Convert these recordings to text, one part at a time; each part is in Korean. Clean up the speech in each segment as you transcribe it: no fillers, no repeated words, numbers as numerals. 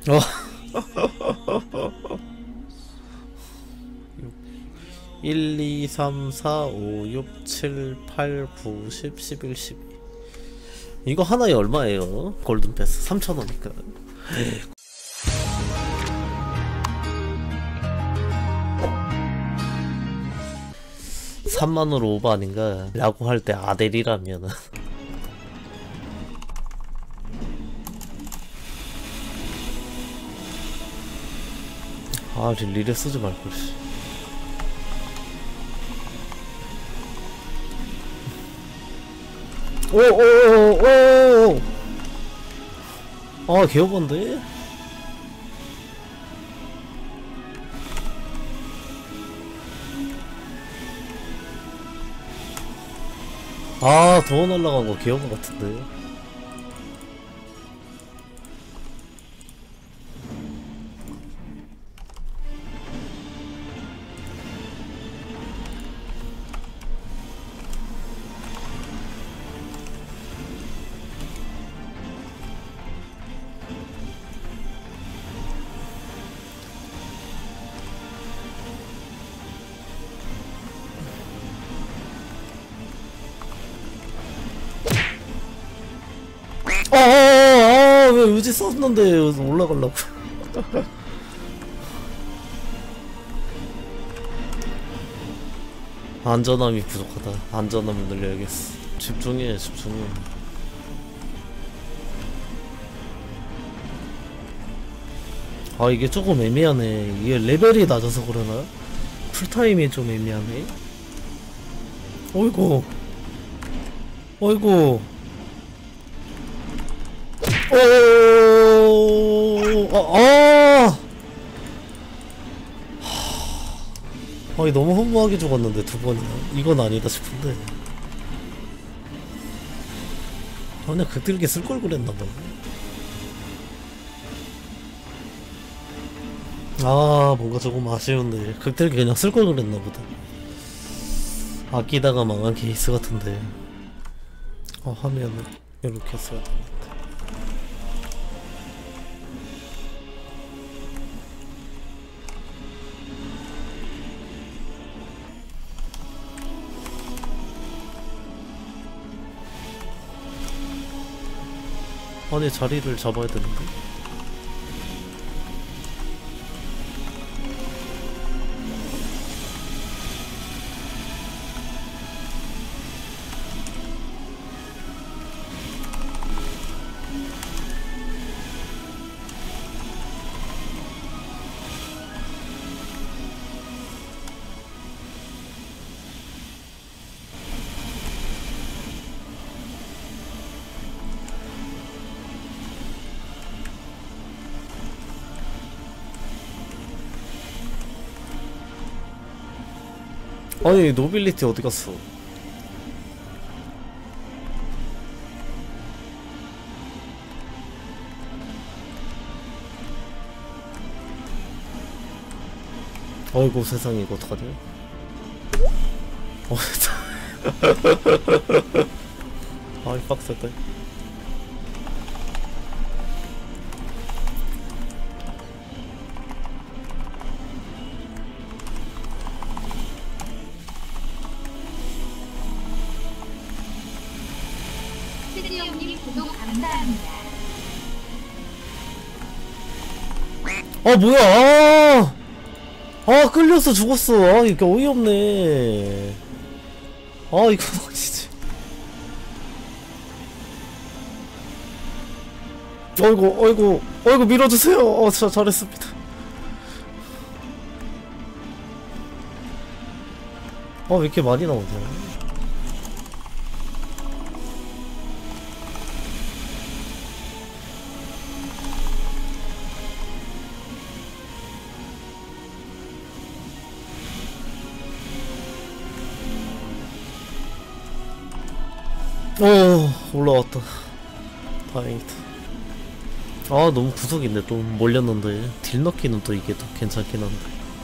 어. 1, 2, 3, 4, 5, 6, 7, 8, 9, 10, 11, 12. 이거 하나에 얼마예요? 골든패스 3,000원이니까. 3만원 오버 아닌가? 라고 할 때 아델이라면은. 아, 릴리를 쓰지 말걸, 씨. 오오오오. 아, 개오반데? 아, 더 날라간 거 개오반 같은데. 왜 의지 썼는데 여기서 올라가려고. 안전함이 부족하다. 안전함을 늘려야겠어. 집중해, 집중해. 아, 이게 조금 애매하네. 이게 레벨이 낮아서 그러나? 풀타임이 좀 애매하네. 어이구. 어이구. 아니, 너무 허무하게 죽었는데 두 번이나. 이건 아니다 싶은데. 그냥 그들게 쓸 걸 그랬나봐. 아, 뭔가 조금 아쉬운데. 그들게 그냥 쓸 걸 그랬나보다. 아끼다가 망한 케이스 같은데. 하면은 이렇게 써야 되는데. 아니, 자리를 잡아야 되는데. 아니, 노빌리티 어디 갔어? 어이구, 세상에, 이거 어떡하냐? 아이, 빡셌다. 아, 뭐야. 끌려서 죽었어. 이게 어이없네. 이거 진짜. 어이구, 밀어주세요. 진짜 잘했습니다. 왜 이렇게 많이 나오냐. 올라왔다. 다행이다. 너무 구석인데 또 몰렸는데 딜 넣기는 또 이게 더 괜찮긴 한데.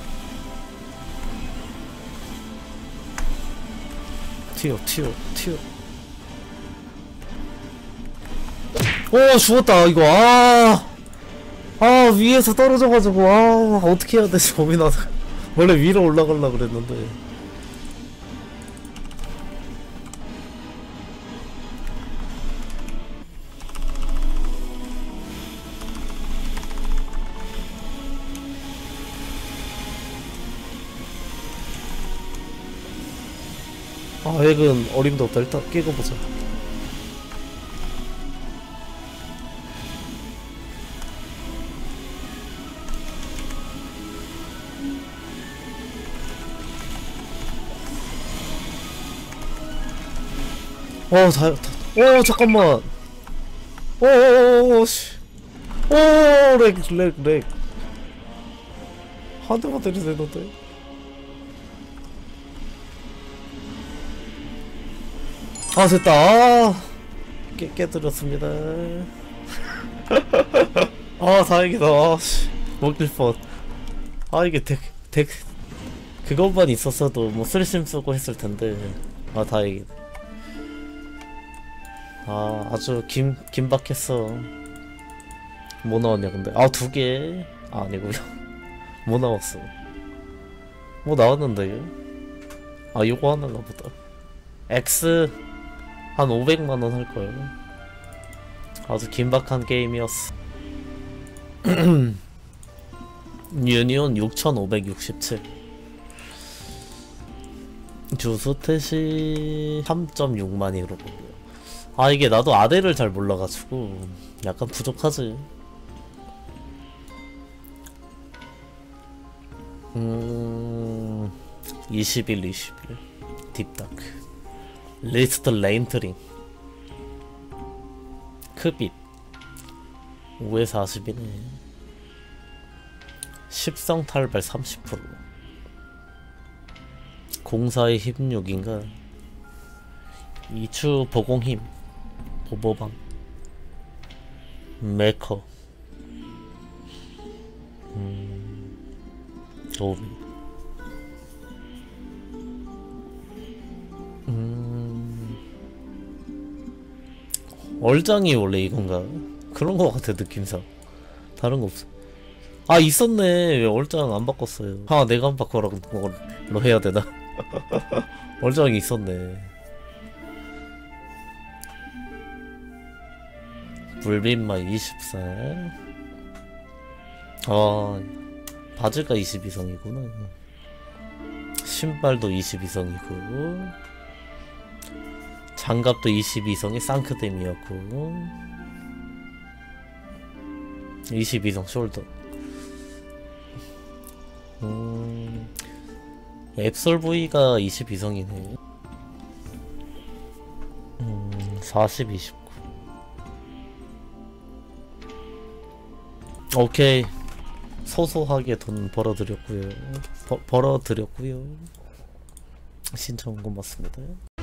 튀어. 죽었다 이거. 아 위에서 떨어져가지고 아 어떻게 해야 되지 고민하다가 원래 위로 올라가려고 그랬는데 아 핵은 어림도 없다. 일단 깨고 보자. 잠깐만. 씨. 렉. 한 대만 때리세요, 너들. 됐다. 깨뜨렸습니다. 다행이다. 먹힐 뻔. 이게 그것만 있었어도 뭐 쓸심 쓰고 했을 텐데. 다행이다. 아주 긴박했어. 뭐 나왔냐 근데? 2개. 아니고요. 뭐 나왔어? 뭐 나왔는데? 요거 하나가 보다. X 한 500만원 할걸. 아주 긴박한 게임이었어. 유니온 6567. 주스탯이 3.6만이 그러고. 이게 나도 아대를 잘 몰라가지고 약간 부족하지. 21 딥다크 리스트 레인트링 크빗 5에 40이네. 10성 탈발 30%. 공사의 힘 6인가. 2추 보공힘 보보방 메커 도우미 얼짱이 원래 이건가? 그런 거 같아 느낌상. 다른 거 없어. 있었네. 왜 얼짱 안 바꿨어요? 내가 안 바꿔라고 너 해야 되나? 얼짱이 있었네. 불빛마 24. 바지가 22성이구나. 신발도 22성이고 장갑도 22성이 상크댐이었고 22성 숄더. 앱솔 부위가 22성이네. 40, 29. 오케이. 소소하게 돈 벌어드렸고요. 신청 고맙습니다.